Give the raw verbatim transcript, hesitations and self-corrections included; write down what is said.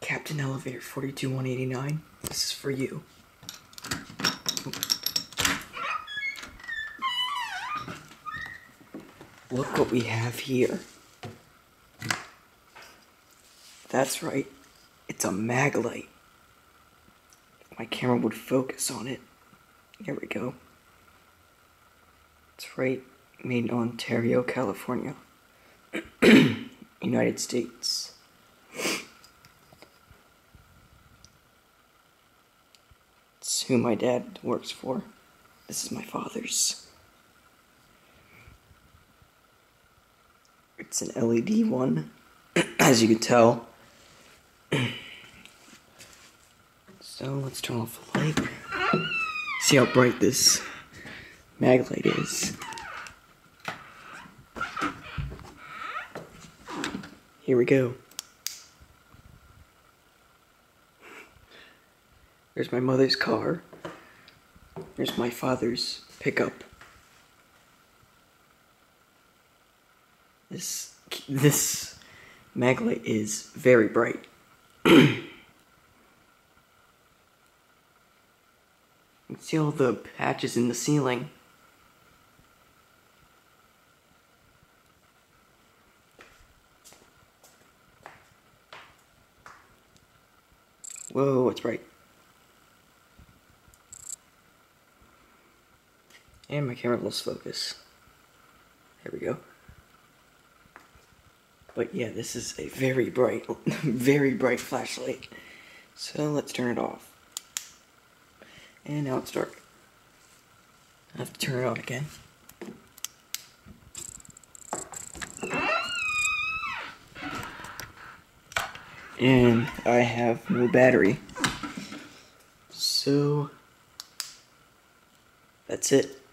Captain Elevator forty-two one eighty-nine, this is for you. Look what we have here. That's right, it's a Maglite. If my camera would focus on it. There we go. It's right, made in Ontario, California. United States. It's who my dad works for. This is my father's. It's an L E D one, as you can tell. So let's turn off the light. See how bright this Maglite is. Here we go. There's my mother's car. There's my father's pickup. This this Maglite is very bright. You can see all the patches in the ceiling. Whoa, it's bright. And my camera lost focus. There we go. But yeah, this is a very bright, very bright flashlight. So let's turn it off. And now it's dark. I have to turn it on again. And I have no battery. So that's it.